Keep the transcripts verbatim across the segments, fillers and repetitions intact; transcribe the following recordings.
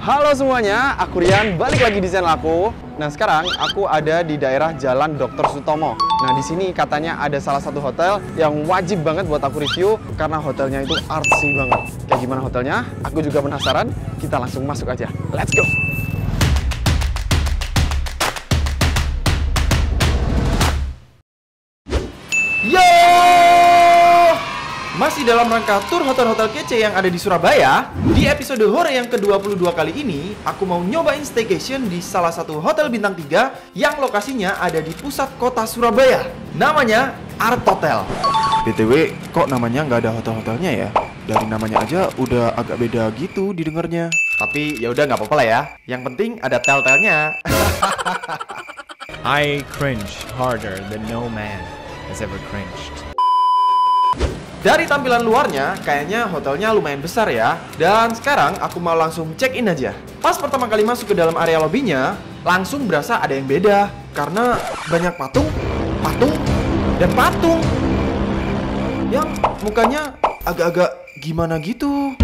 Halo semuanya, aku Rian, balik lagi di channel aku. Nah sekarang aku ada di daerah Jalan dokter Sutomo. Nah di sini katanya ada salah satu hotel yang wajib banget buat aku review karena hotelnya itu artsy banget. Kayak gimana hotelnya? Aku juga penasaran. Kita langsung masuk aja. Let's go! Yo! Masih dalam rangka tur hotel-hotel kece yang ada di Surabaya. Di episode hore yang ke dua puluh dua kali ini, aku mau nyobain staycation di salah satu hotel bintang tiga yang lokasinya ada di pusat kota Surabaya. Namanya Art Hotel. B T W, kok namanya nggak ada hotel-hotelnya ya? Dari namanya aja udah agak beda gitu didengarnya. Tapi ya udah nggak apa-apa lah ya. Yang penting ada tel-telnya. I cringe harder than no man has ever cringed. Dari tampilan luarnya, kayaknya hotelnya lumayan besar ya. Dan sekarang aku mau langsung check-in aja. Pas pertama kali masuk ke dalam area lobbynya, langsung berasa ada yang beda. Karena banyak patung, patung, dan patung yang mukanya agak-agak gimana gitu.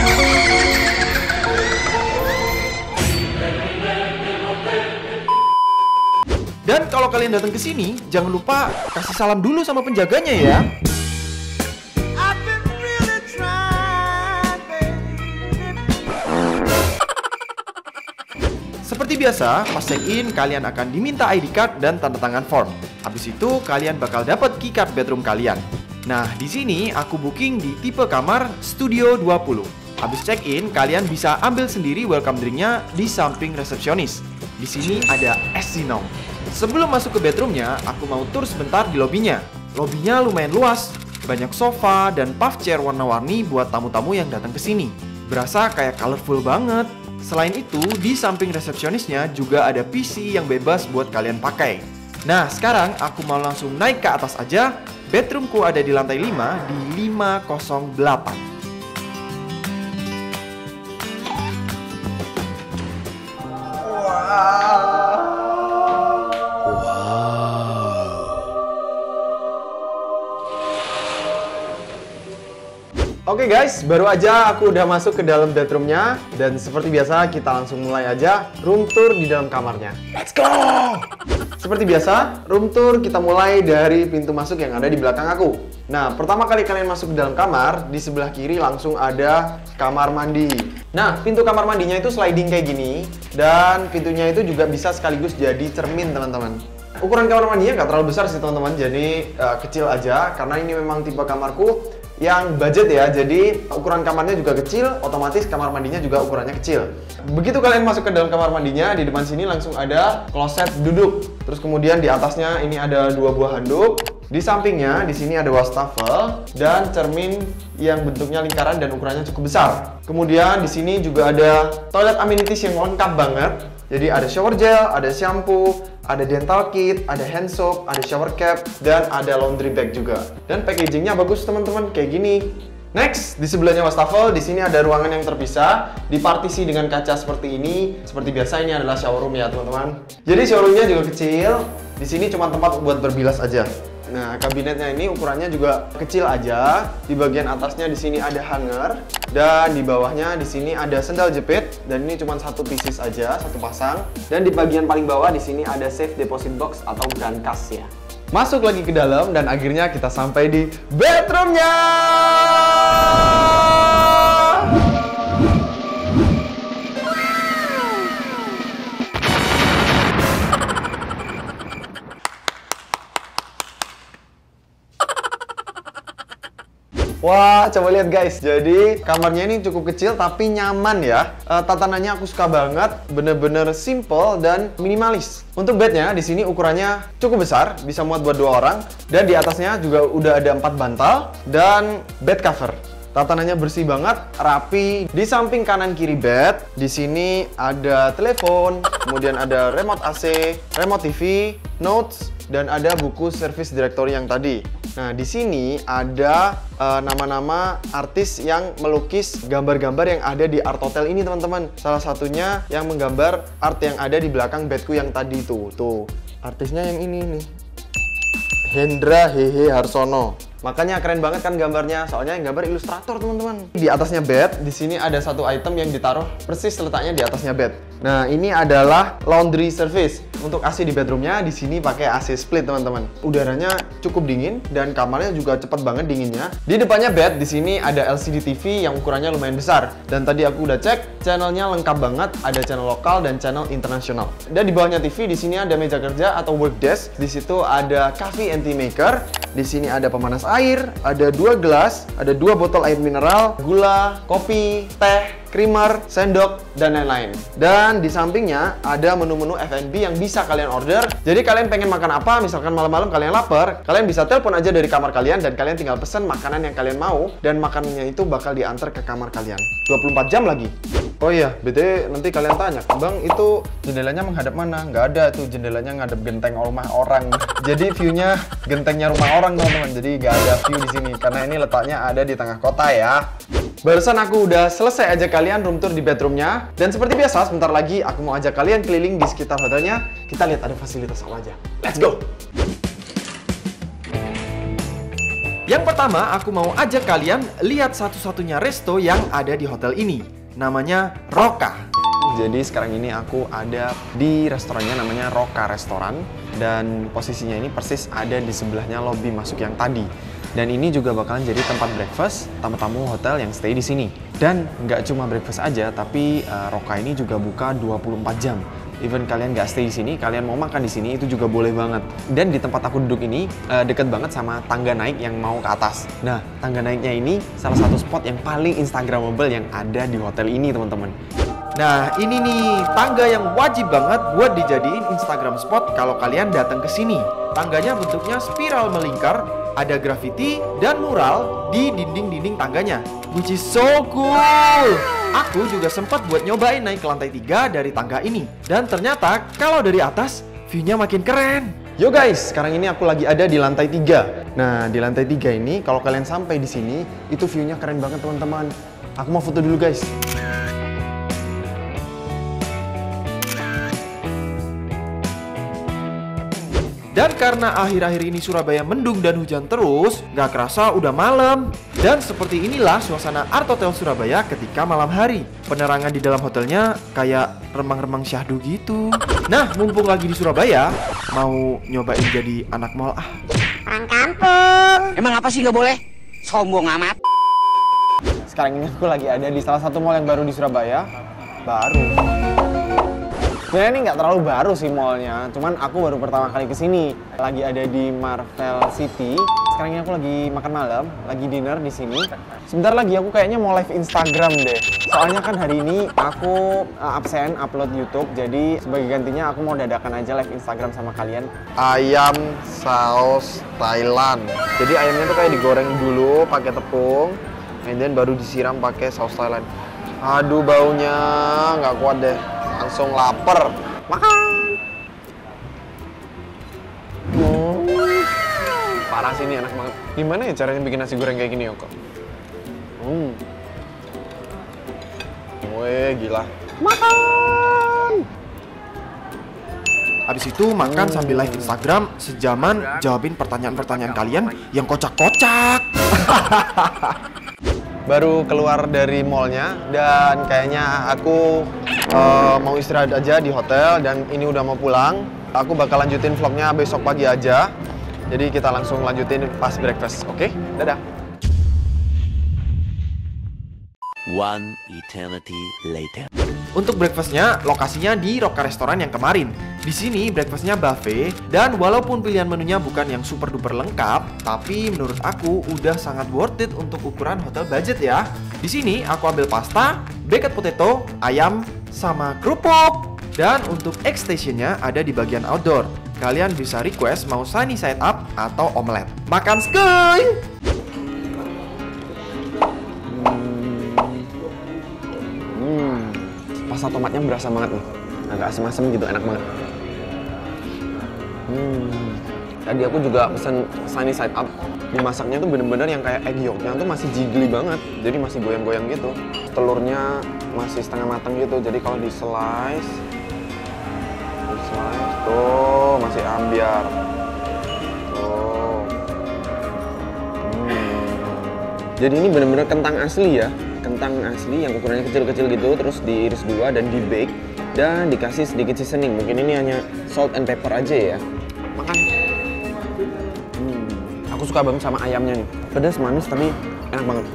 Dan kalau kalian datang ke sini, jangan lupa kasih salam dulu sama penjaganya ya. Seperti biasa, pas check-in kalian akan diminta I D card dan tanda tangan form. Habis itu kalian bakal dapat keycard bedroom kalian. Nah, di sini aku booking di tipe kamar Studio dua puluh. Habis check-in, kalian bisa ambil sendiri welcome drinknya di samping resepsionis. Di sini ada es Zinong. Sebelum masuk ke bedroomnya, aku mau tur sebentar di lobbynya. Lobbynya lumayan luas, banyak sofa dan puff chair warna-warni buat tamu-tamu yang datang ke sini. Berasa kayak colorful banget. Selain itu, di samping resepsionisnya juga ada P C yang bebas buat kalian pakai. Nah, sekarang aku mau langsung naik ke atas aja. Bedroomku ada di lantai lima di lima nol delapan. Wow. Oke guys, baru aja aku udah masuk ke dalam bedroomnya. Dan seperti biasa, kita langsung mulai aja room tour di dalam kamarnya. Let's go! Seperti biasa, room tour kita mulai dari pintu masuk yang ada di belakang aku. Nah, pertama kali kalian masuk ke dalam kamar, di sebelah kiri langsung ada kamar mandi. Nah, pintu kamar mandinya itu sliding kayak gini. Dan pintunya itu juga bisa sekaligus jadi cermin, teman-teman. Ukuran kamar mandinya nggak terlalu besar sih, teman-teman. Jadi, uh, kecil aja, karena ini memang tipe kamarku yang budget ya, jadi ukuran kamarnya juga kecil, otomatis kamar mandinya juga ukurannya kecil. Begitu kalian masuk ke dalam kamar mandinya, di depan sini langsung ada kloset duduk. Terus kemudian di atasnya ini ada dua buah handuk. Di sampingnya di sini ada wastafel dan cermin yang bentuknya lingkaran dan ukurannya cukup besar. Kemudian di sini juga ada toilet amenities yang lengkap banget. Jadi ada shower gel, ada shampoo, ada dental kit, ada hand soap, ada shower cap, dan ada laundry bag juga. Dan packagingnya bagus teman-teman, kayak gini. Next, di sebelahnya wastafel, di sini ada ruangan yang terpisah, dipartisi dengan kaca seperti ini. Seperti biasa ini adalah shower room ya teman-teman. Jadi shower roomnya juga kecil. Di sini cuma tempat buat berbilas aja. Nah, kabinetnya ini ukurannya juga kecil aja. Di bagian atasnya di sini ada hanger dan di bawahnya di sini ada sendal jepit dan ini cuma satu pieces aja, satu pasang. Dan di bagian paling bawah di sini ada safe deposit box atau brankas ya. Masuk lagi ke dalam dan akhirnya kita sampai di bedroomnya. Wah, coba lihat guys. Jadi kamarnya ini cukup kecil tapi nyaman ya. E, tatanannya aku suka banget, bener-bener simple dan minimalis. Untuk bednya di sini ukurannya cukup besar, bisa muat buat dua orang. Dan di atasnya juga udah ada empat bantal dan bed cover. Tatanannya bersih banget, rapi. Di samping kanan kiri bed, di sini ada telepon, kemudian ada remote A C, remote T V, notes, dan ada buku service directory yang tadi. Nah, di sini ada nama-nama uh, artis yang melukis gambar-gambar yang ada di Art Hotel ini, teman-teman. Salah satunya yang menggambar art yang ada di belakang bedku yang tadi tuh. Tuh, artisnya yang ini nih. Hendra Hehe Harsono. Makanya keren banget kan gambarnya, soalnya yang gambar ilustrator teman-teman. Di atasnya bed, di sini ada satu item yang ditaruh persis letaknya di atasnya bed. Nah, ini adalah laundry service. Untuk A C di bedroomnya, di sini pakai A C split teman-teman. Udaranya cukup dingin dan kamarnya juga cepet banget dinginnya. Di depannya bed, di sini ada L C D T V yang ukurannya lumayan besar. Dan tadi aku udah cek, channelnya lengkap banget. Ada channel lokal dan channel internasional. Dan di bawahnya T V, di sini ada meja kerja atau work desk. Di situ ada coffee and tea maker. Di sini ada pemanas air, ada dua gelas, ada dua botol air mineral, gula, kopi, teh, creamer, sendok, dan lain-lain. Dan di sampingnya ada menu-menu F and B yang bisa kalian order. Jadi kalian pengen makan apa, misalkan malam-malam kalian lapar, kalian bisa telepon aja dari kamar kalian dan kalian tinggal pesen makanan yang kalian mau dan makanannya itu bakal diantar ke kamar kalian. dua puluh empat jam lagi. Oh iya, B T W nanti kalian tanya, Bang itu jendelanya menghadap mana? Nggak ada tuh, jendelanya ngadep genteng rumah orang. Jadi view-nya gentengnya rumah orang teman-teman. Jadi nggak ada view di sini karena ini letaknya ada di tengah kota ya. Barusan aku udah selesai ajak kalian room tour di bedroomnya. Dan seperti biasa, sebentar lagi aku mau ajak kalian keliling di sekitar hotelnya. Kita lihat ada fasilitas apa aja. Let's go! Yang pertama, aku mau ajak kalian lihat satu-satunya resto yang ada di hotel ini. Namanya Roka. Jadi sekarang ini aku ada di restorannya namanya Roka Restoran. Dan posisinya ini persis ada di sebelahnya lobby masuk yang tadi. Dan ini juga bakalan jadi tempat breakfast tamu-tamu hotel yang stay di sini. Dan nggak cuma breakfast aja, tapi uh, Roka ini juga buka dua puluh empat jam. Even kalian nggak stay di sini, kalian mau makan di sini itu juga boleh banget. Dan di tempat aku duduk ini uh, deket banget sama tangga naik yang mau ke atas. Nah, tangga naiknya ini salah satu spot yang paling instagramable yang ada di hotel ini, teman-teman. Nah, ini nih tangga yang wajib banget buat dijadiin Instagram spot kalau kalian datang ke sini. Tangganya bentuknya spiral melingkar, ada graffiti dan mural di dinding-dinding tangganya, which is so cool. Aku juga sempat buat nyobain naik ke lantai tiga dari tangga ini. Dan ternyata kalau dari atas, view-nya makin keren. Yo guys, sekarang ini aku lagi ada di lantai tiga. Nah, di lantai tiga ini, kalau kalian sampai di sini, itu view-nya keren banget teman-teman. Aku mau foto dulu guys. Dan karena akhir-akhir ini Surabaya mendung dan hujan terus, gak kerasa udah malam. Dan seperti inilah suasana Art Hotel Surabaya ketika malam hari. Penerangan di dalam hotelnya kayak remang-remang syahdu gitu. Nah, mumpung lagi di Surabaya, mau nyobain jadi anak mall ah. Orang kampung. Emang apa sih gak boleh? Sombong amat. Sekarang ini aku lagi ada di salah satu mall yang baru di Surabaya. Baru. Sebenarnya ini nggak terlalu baru sih mallnya, cuman aku baru pertama kali kesini. Lagi ada di Marvel City. Sekarang ini aku lagi makan malam, lagi dinner di sini. Sebentar lagi aku kayaknya mau live Instagram deh. Soalnya kan hari ini aku uh, absen upload YouTube, jadi sebagai gantinya aku mau dadakan aja live Instagram sama kalian. Ayam saus Thailand. Jadi ayamnya tuh kayak digoreng dulu pakai tepung, and then baru disiram pakai saus Thailand. Aduh baunya nggak kuat deh. Langsung lapar. Makan. Hmm. Parah sih ini enak banget. Gimana ya caranya bikin nasi goreng kayak gini, Yoko? Hmm. Weh, gila. Makan. Habis itu makan hmm. sambil live Instagram sejaman jawabin pertanyaan-pertanyaan kalian yang kocak-kocak. Baru keluar dari mallnya dan kayaknya aku uh, mau istirahat aja di hotel dan ini udah mau pulang. Aku bakal lanjutin vlognya besok pagi aja. Jadi kita langsung lanjutin pas breakfast, oke? Okay? Dadah. One eternity later. Untuk breakfastnya, lokasinya di Roka Restoran yang kemarin. Di sini breakfastnya buffet dan walaupun pilihan menunya bukan yang super duper lengkap, tapi menurut aku udah sangat worth it untuk ukuran hotel budget ya. Di sini aku ambil pasta, baked potato, ayam, sama kerupuk. Dan untuk egg stationnya ada di bagian outdoor. Kalian bisa request mau sunny side up atau omelet. Makan skuy! Pasta tomatnya berasa banget nih, agak asem-asem gitu, enak banget. Hmm. Tadi aku juga pesen sunny side up. Dimasaknya tuh bener-bener yang kayak egg yolknya tuh masih jiggly banget, jadi masih goyang-goyang gitu. Telurnya masih setengah matang gitu, jadi kalau di slice, di slice tuh masih ambiar. Tuh. Jadi ini bener-bener kentang asli ya, kentang asli yang ukurannya kecil-kecil gitu, terus diiris dua dan di bake dan dikasih sedikit seasoning. Mungkin ini hanya salt and pepper aja ya. Makan. Hmm, aku suka banget sama ayamnya nih, pedas manis tapi enak banget.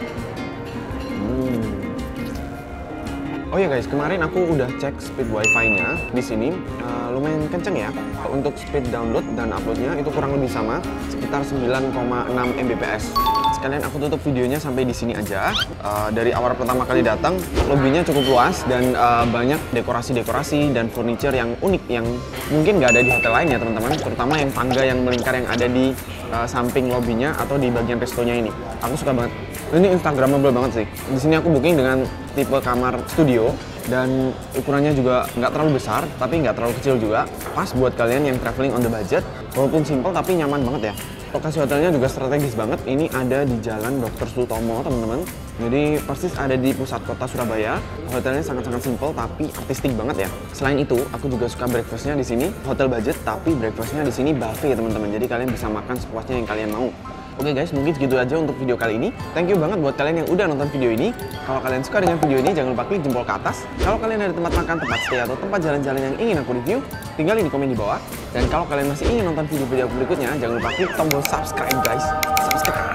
Hmm. Oh ya guys, kemarin aku udah cek speed wifi-nya di sini uh, lumayan kenceng ya. Untuk speed download dan uploadnya itu kurang lebih sama, sekitar sembilan koma enam megabits per second. Sekalian aku tutup videonya sampai di sini aja. Uh, dari awal pertama kali datang, lobbynya cukup luas dan uh, banyak dekorasi-dekorasi dan furniture yang unik yang mungkin nggak ada di hotel lain ya teman-teman. Terutama yang tangga yang melingkar yang ada di uh, samping lobbynya atau di bagian restonya ini. Aku suka banget. Ini instagramable banget sih. Di sini aku booking dengan tipe kamar studio dan ukurannya juga nggak terlalu besar tapi nggak terlalu kecil juga. Pas buat kalian yang traveling on the budget, walaupun simple tapi nyaman banget ya. Lokasi hotelnya juga strategis banget. Ini ada di Jalan Dokter Sutomo, teman-teman. Jadi persis ada di pusat kota Surabaya. Hotelnya sangat-sangat simple tapi artistik banget ya. Selain itu, aku juga suka breakfastnya di sini. Hotel budget tapi breakfastnya di sini buffet, teman-teman. Jadi kalian bisa makan sepuasnya yang kalian mau. Oke guys, mungkin segitu aja untuk video kali ini. Thank you banget buat kalian yang udah nonton video ini. Kalau kalian suka dengan video ini, jangan lupa klik jempol ke atas. Kalau kalian ada tempat makan, tempat stay, atau tempat jalan-jalan yang ingin aku review, tinggalin di komen di bawah. Dan kalau kalian masih ingin nonton video-video aku berikutnya, jangan lupa klik tombol subscribe guys. Subscribe.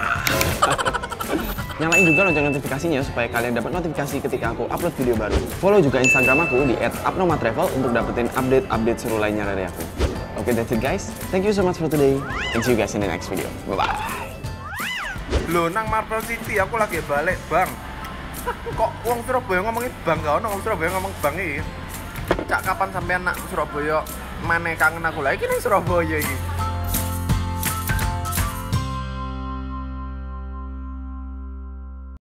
Nyalain juga lonceng notifikasinya supaya kalian dapat notifikasi ketika aku upload video baru. Follow juga Instagram aku di et abnormaltravel untuk dapetin update-update seru lainnya dari aku. Oke, okay, that's it guys. Thank you so much for today. And see you guys in the next video. Bye-bye. Loh, nang Marble City aku lagi balik, Bang. Kok wong Surabaya ngomongin Bang gak ono, wong Surabaya ngomong Bang iki. Cak kapan sampean nak Surabaya maneh kangen aku lagi ning Surabaya iki.